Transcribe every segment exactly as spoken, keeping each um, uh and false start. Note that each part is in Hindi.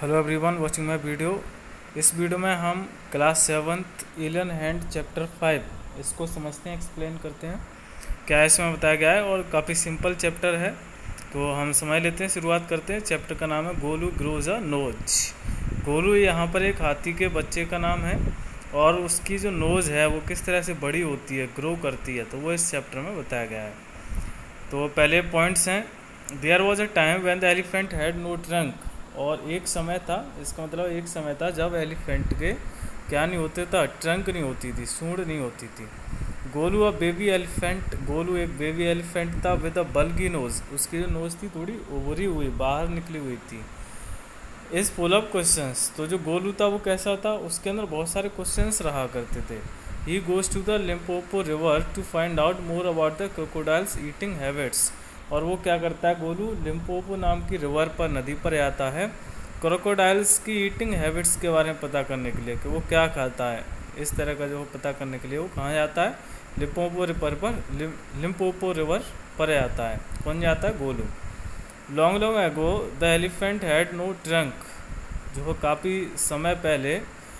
Hello everyone watching my video. इस वीडियो में हम class seventh alien hand chapter five इसको समझते हैं, एक्सप्लेन करते हैं क्या इसमें बताया गया है। और काफ़ी सिंपल चैप्टर है तो हम समझ लेते हैं, शुरुआत करते हैं। चैप्टर का नाम है Golu grows a nose. Golu यहाँ पर एक हाथी के बच्चे का नाम है और उसकी जो नोज़ है वो किस तरह से बड़ी होती है, ग्रो करती है, तो वो इस चैप्टर में बताया गया है। तो पहले पॉइंट्स हैं, there was a time when the elephant had no trunk. और एक समय था, इसका मतलब एक समय था जब एलिफेंट के क्या नहीं होते था, ट्रंक नहीं होती थी, सूंड नहीं होती थी। Golu a baby elephant, Golu एक बेबी एलिफेंट था विद अ बल्गी नोज, उसकी जो नोज थी थोड़ी उभरी हुई, बाहर निकली हुई थी। इस फुल ऑफ क्वेश्चंस, तो जो गोलू था वो कैसा था, उसके अंदर बहुत सारे क्वेश्चंस रहा करते थे। He goes to the Limpopo river to find out more about the crocodiles eating habits. और वो क्या करता है, गोलू लिम्पोपो नाम की रिवर पर, नदी पर आता है क्रोकोडाइल्स की ईटिंग हैबिट्स के बारे में पता करने के लिए कि वो क्या खाता है। इस तरह का जो पता करने के लिए वो कहाँ जाता है, लिम्पोपो रिवर पर, लिम्पोपो रिवर पर आता है। कौन जाता है, Golu. Long long ago the elephant had no trunk, जो काफ़ी समय पहले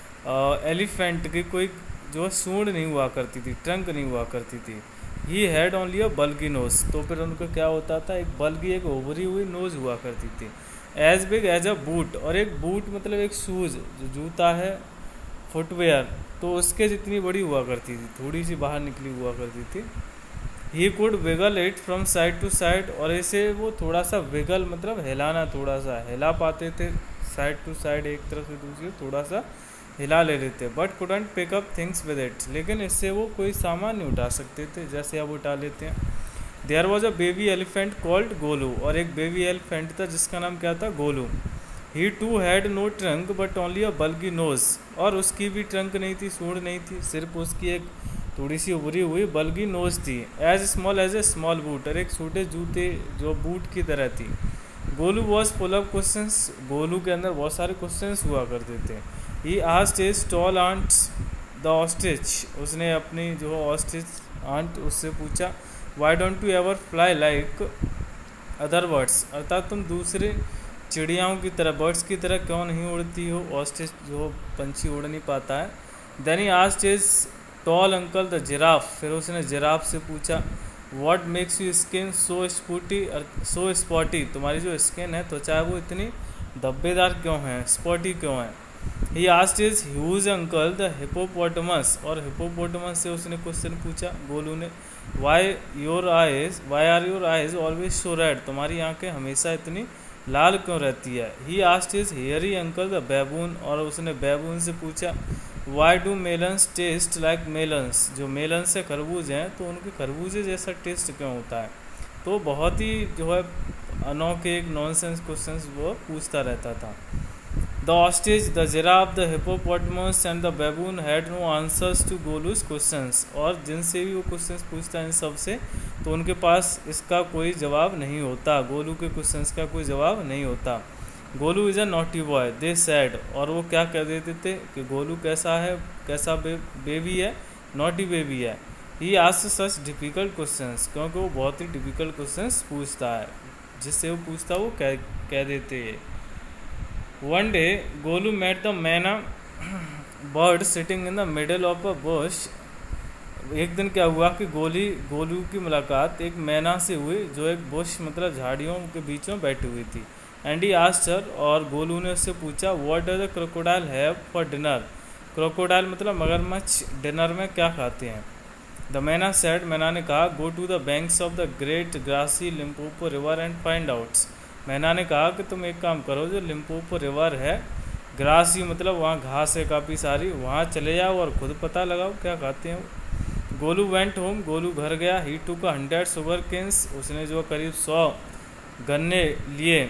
एलिफेंट की कोई जो सूंड नहीं हुआ करती थी, ट्रंक नहीं हुआ करती थी। He had only a bulgy nose, तो फिर उनको क्या होता था, एक बल्गी, एक उभरी हुई नोज हुआ करती थी। As big as a boot, और एक बूट मतलब एक शूज़, जो जूता है, फुटवेयर, तो उसके जितनी बड़ी हुआ करती थी, थोड़ी सी बाहर निकली हुआ करती थी। He could wiggle it from side to side, और ऐसे वो थोड़ा सा विगल मतलब हिलाना, थोड़ा सा हिला पाते थे साइड टू साइड, एक तरफ से दूसरी थोड़ा सा हिला ले लेते। But couldn't pick up things with it, लेकिन इससे वो कोई सामान नहीं उठा सकते थे जैसे अब उठा लेते हैं। There was a baby elephant called Golu, और एक बेबी एलिफेंट था जिसका नाम क्या था, Golu. He too had no trunk but only a bulgy nose, और उसकी भी ट्रंक नहीं थी, सूंड नहीं थी, सिर्फ उसकी एक थोड़ी सी उभरी हुई बल्गी नोज थी। As small as a small boot, और एक छोटे जूते जो बूट की तरह थी। Golu was full of questions, Golu के अंदर बहुत सारे क्वेश्चंस हुआ करते थे। He asked his tall aunt the ostrich, उसने अपनी जो ऑस्ट्रिच आंट उससे पूछा, why don't you ever fly like other birds, अर्थात तुम दूसरे चिड़ियाओं की तरह, बर्ड्स की तरह क्यों नहीं उड़ती हो, ऑस्ट्रिच जो पंछी उड़ नहीं पाता है। Then he asked his tall uncle the giraffe, फिर उसने जिराफ से पूछा, what makes you skin so spotty so spotty, तुम्हारी जो स्किन है, त्वचा है, वो इतनी धब्बेदार क्यों है, स्पॉटी क्यों है। He asked his huge uncle the hippopotamus, और हिपोपोटामस से उसने क्वेश्चन पूछा गोलू ने, why your eyes why are your eyes always so red, तुम्हारी आंखें हमेशा इतनी लाल क्यों रहती है। He asked his hairy uncle the baboon, और उसने बैबून से पूछा, why do melons taste like melons, जो मेलन्स से खरबूज हैं तो उनके खरबूजे जैसा टेस्ट क्यों होता है। तो बहुत ही जो है अनोखे एक नॉनसेंस क्वेश्चंस वो पूछता रहता था। The ostrich, the giraffe, the hippopotamus and the baboon had no answers to Golu's questions, और जिनसे भी वो क्वेश्चंस पूछता है इन सब से, तो उनके पास इसका कोई जवाब नहीं होता, गोलू के क्वेश्चंस का कोई जवाब नहीं होता। Golu is a naughty boy they said, और वो क्या कह देते थे कि गोलू कैसा है, कैसा बे, बेबी है, नॉटी बेबी है। He asked such difficult questions, क्योंकि वो बहुत ही डिफ़िकल्ट क्वेश्चंस पूछता है, जिससे वो पूछता वो कह कह देते हैं। One day Golu met the myna bird sitting in the middle of a bush, एक दिन क्या हुआ कि गोली गोलू की मुलाकात एक मैना से हुई जो एक बुश मतलब झाड़ियों के बीच में बैठी हुई थी। एंड ही आस्क्ड हर, और गोलू ने उससे पूछा, what does the crocodile have for dinner, crocodile मतलब मगरमच्छ डिनर में क्या खाते हैं। द मैना सेड, मैना ने कहा, go to the banks of the great grassy Limpopo river and find outs, मैना ने कहा कि तुम एक काम करो, जो लिम्पोपो रिवर है, ग्रासी मतलब वहाँ घास है काफ़ी सारी, वहाँ चले जाओ और खुद पता लगाओ क्या खाते हैं। गोलू वेंट होम, गोलू घर गया। He took hundred sugar canes, उसने जो करीब सौ गन्ने लिए,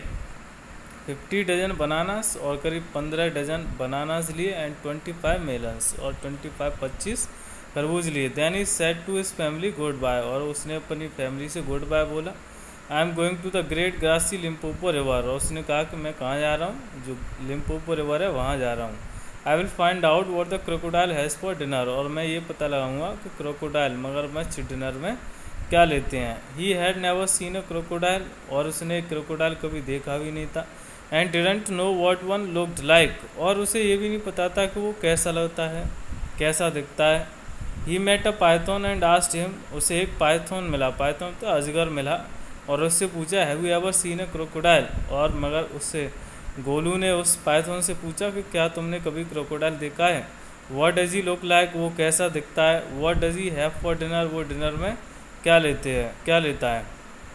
फिफ्टी डजन बनानास, और करीब पंद्रह डजन बनानास लिए, एंड ट्वेंटी फाइव मेलन्स, और ट्वेंटी फाइव पच्चीस खरबूज लिए। Then he said to his family goodbye, और उसने अपनी फैमिली से गुड बाय बोला। I am going to the great grassy Limpopo river, और उसने कहा कि मैं कहाँ जा रहा हूँ, जो लिम्पोपो रिवर है वहाँ जा रहा हूँ। I will find out what the crocodile has for dinner, और मैं ये पता लगाऊंगा कि क्रोकोडाइल मगरमच्छ डिनर में क्या लेते हैं। He had never seen a crocodile, और उसने क्रोकोडाइल कभी देखा भी नहीं था। And didn't know what one looked like, और उसे ये भी नहीं पता था कि वो कैसा लगता है, कैसा दिखता है। He met a python and asked him, उसे एक पाइथन मिला, पाइथन तो अजगर मिला, और उससे पूछा have you ever seen a crocodile, और मगर उससे गोलू ने उस पाइथन से पूछा कि क्या तुमने कभी क्रोकोडाइल देखा है। What does he look like, वो कैसा दिखता है। What does he have for dinner, वो डिनर में क्या लेते हैं, क्या लेता है।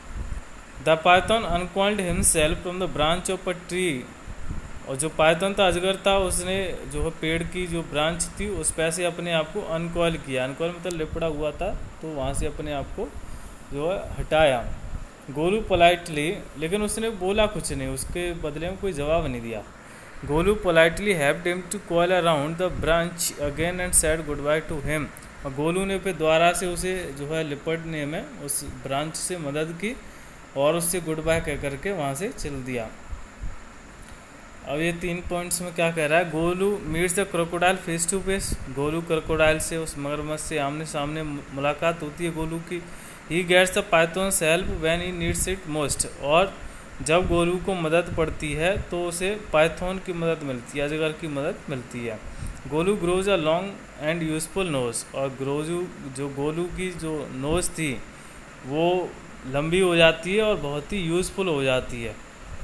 The python uncoiled himself from the branch of a tree, और जो पाइथन था अजगर था, उसने जो है पेड़ की जो ब्रांच थी उस पर से अपने आप को अनकॉइल किया, अनकॉइल मतलब लिपड़ा हुआ था, तो वहाँ से अपने आप को जो है हटाया। गोलू पोलाइटली, लेकिन उसने बोला कुछ नहीं, उसके बदले में कोई जवाब नहीं दिया। गोलू पोलाइटली हैव्ड him to coil around the branch again and said goodbye to him, और गोलू ने फिर दोबारा से उसे जो है लिपटने में उस ब्रांच से मदद की और उससे गुड बाय कह करके वहाँ से चल दिया। अब ये तीन पॉइंट्स में क्या कह रहा है, Golu meets the crocodile face to face, Golu crocodile से उस मगरमच्छ से आमने सामने मुलाकात होती है गोलू की। He gets the python's help when he needs it most, और जब गोलू को मदद पड़ती है तो उसे पाइथन की मदद मिलती है, अजगर की मदद मिलती है। Golu grows a long and useful nose, और ग्रोजू जो गोलू की जो नोज थी वो लंबी हो जाती है और बहुत ही यूज़फुल हो जाती है।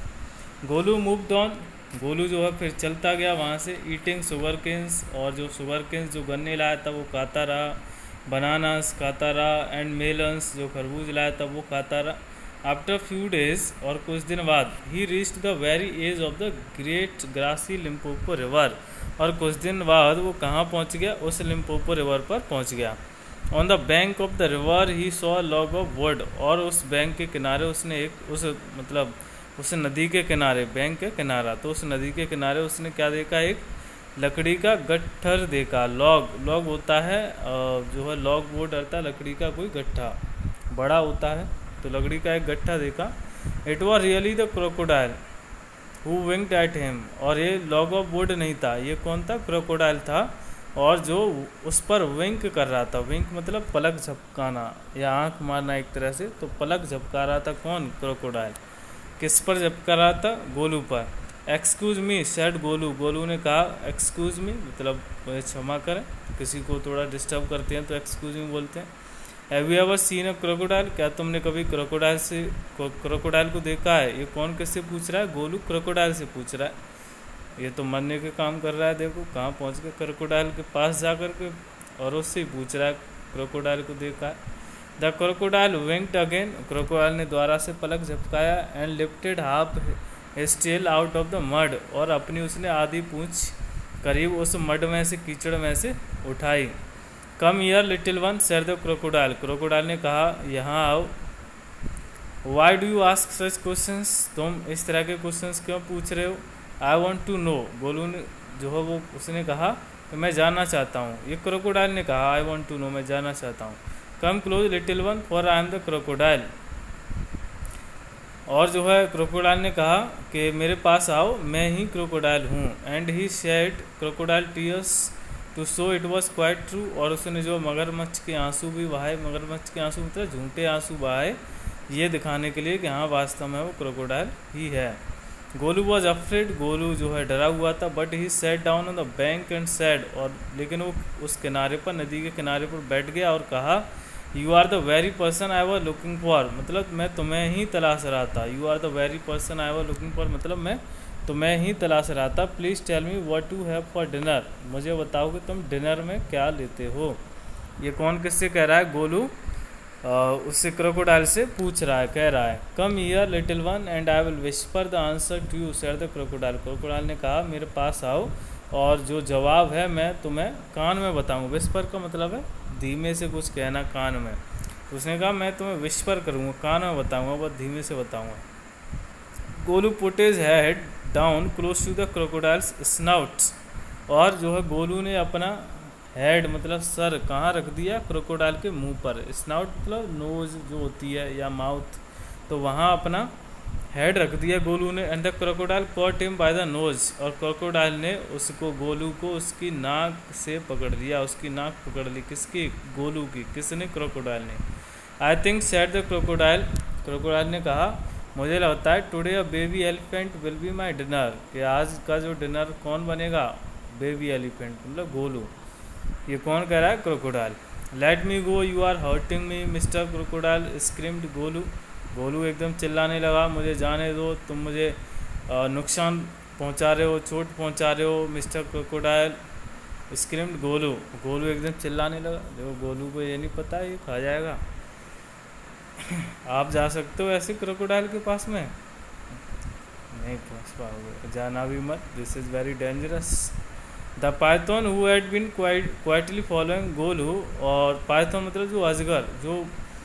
गोलू मूव्ड ऑन, गोलू जो है फिर चलता गया वहाँ से, ईटिंग शुगर केन्स, और जो शुगर केन्स जो गन्ने लाया था वो खाता रहा, बनानास खाता रहा, एंड मेलन्स जो खरबूज लाया था वो खाता रहा। आफ्टर फ्यू डेज, और कुछ दिन बाद, he reached the very edge of the great grassy Limpopo river, और कुछ दिन बाद वो कहाँ पहुँच गया, उस लिम्पोपो रिवर पर पहुँच गया। On the bank of the river he saw log of wood, और उस बैंक के किनारे उसने एक उस मतलब उस नदी के किनारे, बैंक के किनारा, तो उस नदी के किनारे उसने क्या देखा, एक लकड़ी का गट्ठर देखा। लॉग, लॉग होता है जो है लॉग वो डरता है लकड़ी का कोई गट्ठा बड़ा होता है, तो लकड़ी का एक गट्ठा देखा। It was really the crocodile who winked at him, और ये लॉग ऑफ वुड नहीं था, ये कौन था, क्रोकोडाइल था, और जो उस पर विंक कर रहा था, विंक मतलब पलक झपकाना या आंख मारना एक तरह से, तो पलक झपका रहा था कौन, क्रोकोडाइल। किस पर झपका रहा था, गोलू पर। Excuse me said Golu, Golu ने कहा एक्सक्यूज़ मी मतलब क्षमा करें, किसी को थोड़ा डिस्टर्ब करते हैं तो एक्सक्यूज़ मी बोलते हैं। Have you ever seen a crocodile, क्या तुमने कभी क्रोकोडाइल से क्रोकोडाइल को देखा है। ये कौन किससे पूछ रहा है, गोलू क्रोकोडाइल से पूछ रहा है। ये तो मरने के काम कर रहा है, देखो कहाँ पहुँच गया क्रोकोडाइल के पास जा कर के, और उससे ही पूछ रहा है क्रोकोडाइल को देखा है। The crocodile winked again, crocodile ने द्वारा से पलक झपकाया, and lifted half his tail out of the mud, और अपनी उसने आधी पूंछ करीब उस मड में से, कीचड़ में से उठाई। Come here little one said the crocodile, crocodile ने कहा यहाँ आओ। Why do you ask such questions, तुम इस तरह के क्वेश्चंस क्यों पूछ रहे हो। आई वॉन्ट टू नो, गोलू ने जो है वो उसने कहा कि मैं जानना चाहता हूँ, ये क्रोकोडाइल ने कहा आई वॉन्ट टू नो, मैं जानना चाहता हूँ। Come close little one for I am the crocodile, और जो है क्रोकोडाइल ने कहा कि मेरे पास आओ, मैं ही क्रोकोडाइल हूँ। And he shed crocodile tears to show it was quite true, और उसने जो मगरमच्छ के आंसू भी बहाए, मगरमच्छ के आंसू मतलब झूठे आंसू बहाए, ये दिखाने के लिए कि हाँ वास्तव में वो क्रोकोडाइल ही है। गोलू वॉज अफ्रेड, गोलू जो है डरा हुआ था, but he sat down on the bank and said, और लेकिन वो उस किनारे पर, नदी के किनारे पर बैठ गया और कहा you are the very person I was looking for, मतलब मैं तुम्हें ही तलाश रहा था। You are the very person I was looking for मतलब मैं तुम्हें ही तलाश रहा था। Please tell me what to have for dinner, मुझे बताओ कि तुम डिनर में क्या लेते हो। ये कौन किससे कह रहा है, गोलू उससे क्रोकोडाइल से पूछ रहा है, कह रहा है come here little one and I will whisper the answer to you said the crocodile, crocodile ने कहा मेरे पास आओ और जो जवाब है मैं तुम्हें कान में बताऊंगा। विस्पर का मतलब है धीमे से कुछ कहना कान में, उसने कहा मैं तुम्हें विस्पर करूँगा, कान में बताऊँगा, बहुत धीमे से बताऊँगा। Golu put his head down close to the crocodile's snouts, और जो है गोलू ने अपना हेड मतलब सर कहाँ रख दिया, क्रोकोडाइल के मुंह पर। स्नाउट मतलब नोज जो होती है या माउथ, तो वहाँ अपना हेड रख दिया गोलू ने। And the crocodile caught him by the nose, और क्रोकोडाइल ने उसको गोलू को उसकी नाक से पकड़ लिया, उसकी नाक पकड़ ली। किसकी, गोलू की। किसने, क्रोकोडाइल ने। I think said the crocodile, crocodile ने कहा मुझे लगता है today a baby elephant will be my dinner, कि आज का जो डिनर कौन बनेगा, बेबी एलिफेंट मतलब गोलू। ये कौन कह रहा है, crocodile. Let me go you are hurting me mister crocodile screamed Golu. Golu एकदम चिल्लाने लगा, मुझे जाने दो, तुम मुझे नुकसान पहुंचा रहे हो, चोट पहुंचा रहे हो mister crocodile screamed Golu. Golu एकदम चिल्लाने लगा। देखो गोलू को ये नहीं पता ये खा जाएगा। आप जा सकते हो ऐसे क्रोकोडाइल के पास में, नहीं पहुंच पाओगे, जाना भी मत, this is very dangerous. The python who had been quietly following Golu, और पाइथन मतलब जो अजगर, जो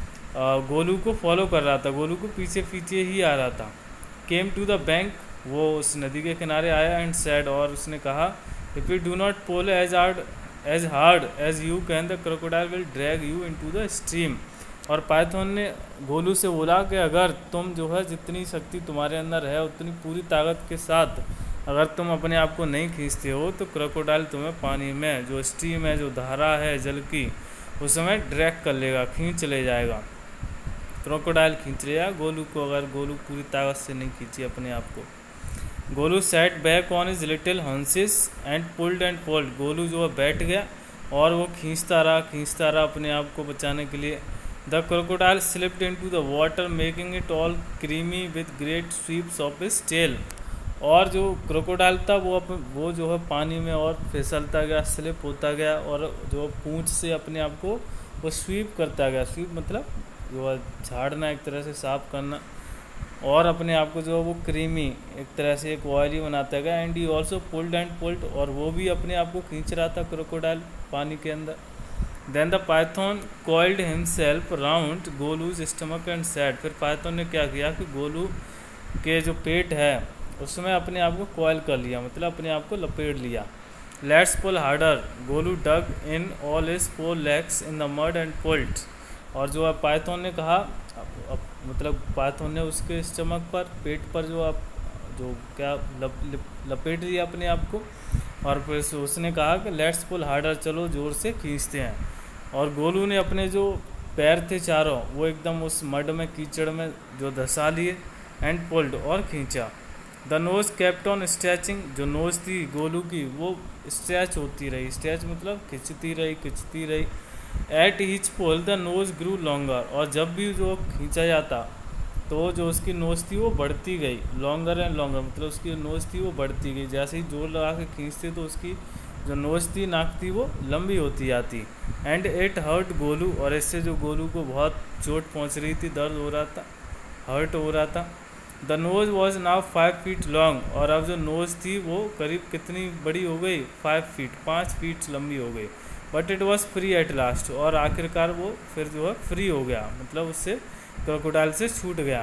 गोलू को फॉलो कर रहा था, गोलू को पीछे पीछे ही आ रहा था। केम टू द बैंक, वो उस नदी के किनारे आया एंड सैड, और उसने कहा if you do not pull as hard as hard as you can the crocodile will drag you into the stream. और पाइथन ने गोलू से बोला कि अगर तुम जो है जितनी शक्ति तुम्हारे अंदर है उतनी पूरी ताकत के साथ अगर तुम अपने आप को नहीं खींचते हो तो क्रोकोडाइल तुम्हें पानी में जो स्ट्रीम है, जो धारा है जल की, उसमें ड्रैग कर लेगा, खींच ले जाएगा। क्रोकोडाइल खींच लेगा गोलू को अगर गोलू पूरी ताकत से नहीं खींची अपने आप को। Golu sat back on his little haunches and pulled and pulled. Golu जो है बैठ गया और वो खींचता रहा खींचता रहा अपने आप को बचाने के लिए। The crocodile slipped into the water making it all creamy with great sweeps of his tail. और जो क्रोकोडाइल था वो अप, वो जो है पानी में और फिसलता गया, स्लिप होता गया, और जो पूंछ से अपने आप को वो स्वीप करता गया। स्वीप मतलब जो है झाड़ना, एक तरह से साफ करना, और अपने आप को जो है वो क्रीमी एक तरह से एक ऑयली बनाता गया। And he also pulled and pulled, और वो भी अपने आप को खींच रहा था क्रोकोडाइल पानी के अंदर। Then the python coiled himself round Golu's stomach and said. फिर पाइथन ने क्या किया कि गोलू के जो पेट है उसमें अपने आप को कॉइल कर लिया, मतलब अपने आप को लपेट लिया। Let's pull harder, Golu dug in all his four legs in the mud and pulled. और जो है पाइथन ने कहा, अब मतलब पाइथन ने उसके स्टमक पर, पेट पर जो आप जो क्या लप, लप, लपेट लिया अपने आप को, और फिर उसने कहा कि लेट्स पुल हार्डर, चलो ज़ोर से खींचते हैं। और गोलू ने अपने जो पैर थे चारों वो एकदम उस मड में, कीचड़ में जो धंसा लिए, एंड पुल्ड और खींचा। The nose kept on stretching, जो नोज थी गोलू की वो स्ट्रेच होती रही, स्ट्रेच मतलब खिंचती रही खिंचती रही। At each pull the nose grew longer, और जब भी जो खींचा जाता तो जो उसकी नोज थी वो बढ़ती गई, लॉन्गर एंड लॉन्गर मतलब उसकी नोज थी वो बढ़ती गई। जैसे ही जोर लगा के खींचते तो उसकी जो नोज थी, नाक थी, वो लंबी होती जाती। एंड इट हर्ट गोलू, और इससे जो गोलू को बहुत चोट पहुंच रही थी, दर्द हो रहा था, हर्ट हो रहा था। The nose was now five feet long, और अब जो नोज थी वो करीब कितनी बड़ी हो गई, फाइव फीट पाँच फीट लंबी हो गई। But it was free at last, और आखिरकार वो फिर जो है फ्री हो गया, मतलब उससे क्रोकोडाइल से छूट गया।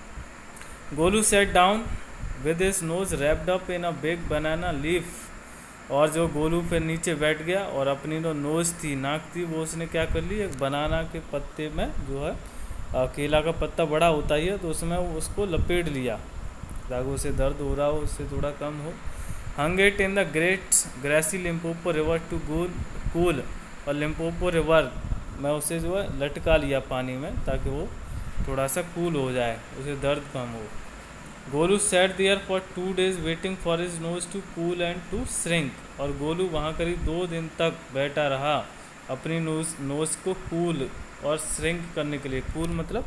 Golu sat down with his nose wrapped up in a big banana leaf, और जो गोलू फिर नीचे बैठ गया और अपनी जो नोज थी, नाक थी, वो उसने क्या कर ली, एक बनाना के पत्ते में जो है केला का पत्ता बड़ा होता ही है तो उसमें उसको लपेट लिया ताकि उसे दर्द हो रहा हो उससे थोड़ा कम हो। Hung it in the great grassy Limpopo river to cool cool और लिम्पोपो रिवर में उसे जो है लटका लिया पानी में ताकि वो थोड़ा सा कूल हो जाए, उसे दर्द कम हो। Golu sat there for two days waiting for his nose to cool and to shrink, और गोलू वहाँ करीब दो दिन तक बैठा रहा अपनी नोज नोज को कूल और श्रिंक करने के लिए। कूल मतलब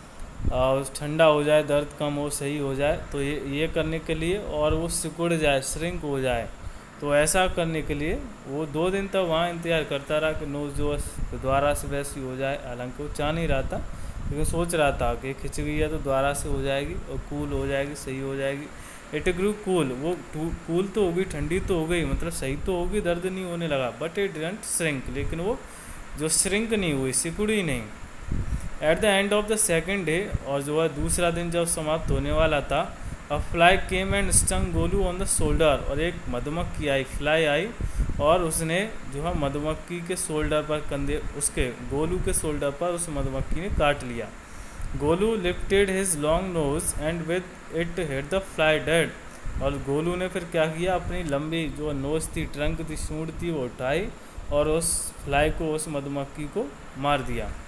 ठंडा हो जाए, दर्द कम हो, सही हो जाए, तो ये ये करने के लिए, और वो सिकुड़ जाए, श्रिंक हो जाए, तो ऐसा करने के लिए वो दो दिन तक वहाँ इंतज़ार करता रहा कि नोज जो है दोबारा से वैसी हो जाए। हालांकि वो चाह नहीं रहा था लेकिन सोच रहा था कि खिंच गई है तो दोबारा से हो जाएगी और कूल हो जाएगी, सही हो जाएगी। इट ग्रू कूल, वो कूल तो होगी, ठंडी तो हो गई, मतलब सही तो होगी, दर्द नहीं होने लगा। बट इट डिडंट श्रिंक, लेकिन वो जो श्रिंक नहीं हुई, सिकुड़ी नहीं। At the end of the second day, और जो है दूसरा दिन जब समाप्त होने वाला था, a fly came and stung Golu on the shoulder, और एक मधुमक्खी आई, फ्लाई आई और उसने जो है मधुमक्खी के शोल्डर पर, कंधे उसके गोलू के शोल्डर पर उस मधुमक्खी ने काट लिया। Golu lifted his long nose and with it hit the fly dead, और गोलू ने फिर क्या किया, अपनी लंबी जो नोज थी, ट्रंक थी, सूंड थी, वो उठाई और उस फ्लाई को, उस मधुमक्खी को मार दिया।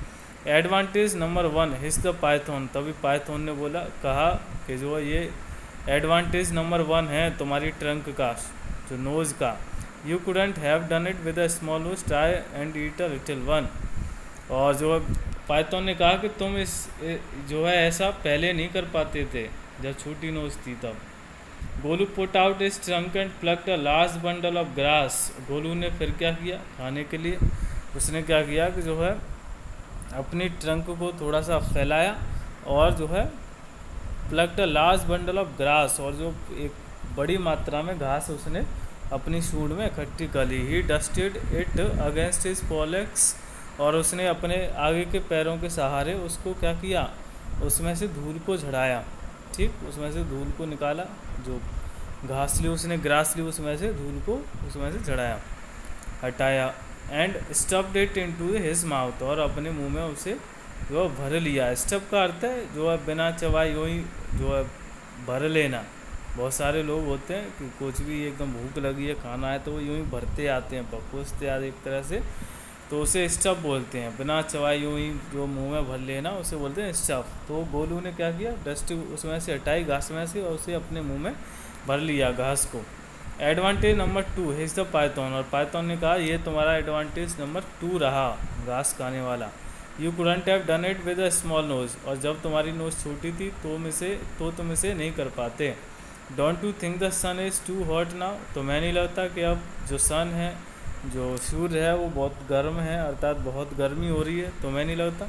Advantage number one his the python, तभी पाइथन ने बोला कहा कि जो है ये एडवांटेज नंबर वन है तुम्हारी ट्रंक का, जो नोज का। You couldn't have done it with a small nose, try and eat a little one. और जो पाइथन ने कहा कि तुम इस जो है ऐसा पहले नहीं कर पाते थे जब छोटी नोज थी तब। Golu put out his trunk and plucked a large bundle of grass. Golu ने फिर क्या किया खाने के लिए, उसने क्या किया कि जो है अपनी ट्रंक को थोड़ा सा फैलाया और जो है plucked a large bundle of grass, और जो एक बड़ी मात्रा में घास उसने अपनी सूंड में इकट्ठी कर ली। He dusted it against his forelegs, और उसने अपने आगे के पैरों के सहारे उसको क्या किया, उसमें से धूल को झड़ाया। ठीक, उसमें से धूल को निकाला, जो घास ली उसने, ग्रास ली, उसमें से धूल को उसमें से झड़ाया, हटाया। And stuffed it into his mouth, और अपने मुंह में उसे जो है भर लिया। स्टफ का अर्थ है जो है बिना चबाए यूँ ही जो है भर लेना। बहुत सारे लोग होते हैं कि कुछ भी एकदम भूख लगी है, खाना है, तो वो यूँ ही भरते आते हैं, पकोसते आते एक तरह से, तो उसे स्टफ बोलते हैं। बिना चबाए यूँ ही जो मुंह में भर लेना उसे बोलते हैं स्टफ। तो गोलू ने क्या किया, डस्ट उसमें से हटाई घास में से, और उसे अपने मुंह में भर लिया घास को। Advantage number two his the python, और पाइथन ने कहा ये तुम्हारा एडवांटेज नंबर टू रहा घास खाने वाला। You couldn't have done it with a small nose, और जब तुम्हारी नोज छोटी थी तो इसे तो तुम इसे नहीं कर पाते। Don't you think the sun is too hot now, तो मैं नहीं लगता कि अब जो सन है, जो सूर्य है, वो बहुत गर्म है, अर्थात बहुत गर्मी हो रही है, तो मैं नहीं लगता।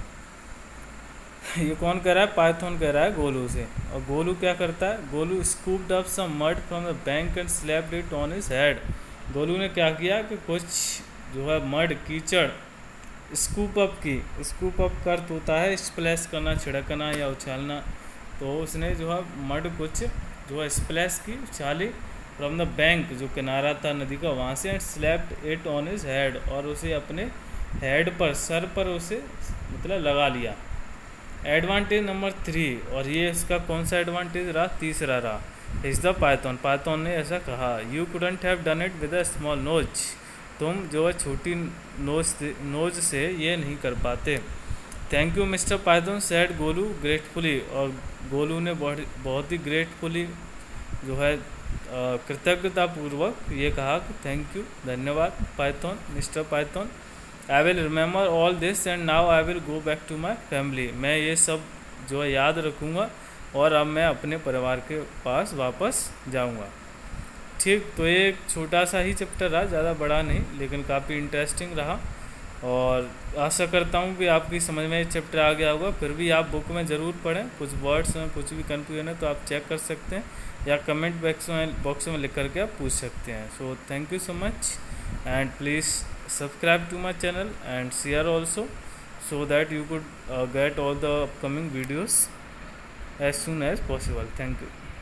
ये कौन कह रहा है, पाइथन कह रहा है गोलू से। और गोलू क्या करता है, Golu scooped up some mud from the bank and slapped it on his head. Golu ने क्या किया कि कुछ जो है मड, कीचड़ स्कूप अप की। स्कूप अप का अर्थ होता है स्प्लैश करना, छिड़कना या उछालना। तो उसने जो है मड कुछ जो है स्प्लैश की, उछाली फ्रॉम द बैंक, जो किनारा था नदी का, वहाँ से, and slapped it on his head, और उसे अपने हेड पर, सर पर उसे मतलब लगा लिया। एडवांटेज नंबर थ्री, और ये इसका कौन सा एडवांटेज रहा, तीसरा रहा, इज द पाइथन। पाइथन ने ऐसा कहा, you couldn't have done it with a small nose, तुम जो है छोटी नोज नोज से ये नहीं कर पाते। Thank you mister python said Golu gratefully, और गोलू ने बहुत ही ग्रेटफुली जो है कृतज्ञतापूर्वक ये कहा कि थैंक यू, धन्यवाद python, mister python. I will remember all this and now I will go back to my family, मैं ये सब जो है याद रखूँगा और अब मैं अपने परिवार के पास वापस जाऊँगा। ठीक, तो ये एक छोटा सा ही चैप्टर रहा, ज़्यादा बड़ा नहीं, लेकिन काफ़ी इंटरेस्टिंग रहा, और आशा करता हूँ कि आपकी समझ में ये चैप्टर आ गया होगा। फिर भी आप बुक में ज़रूर पढ़ें, कुछ वर्ड्स में कुछ भी कन्फ्यूजन है तो आप चेक कर सकते हैं, या कमेंट बॉक्स में बॉक्स में लिख करके आप पूछ सकते हैं। So thank you so much, and please subscribe to my channel and share also, so that you could uh, get all the upcoming videos as soon as possible. Thank you.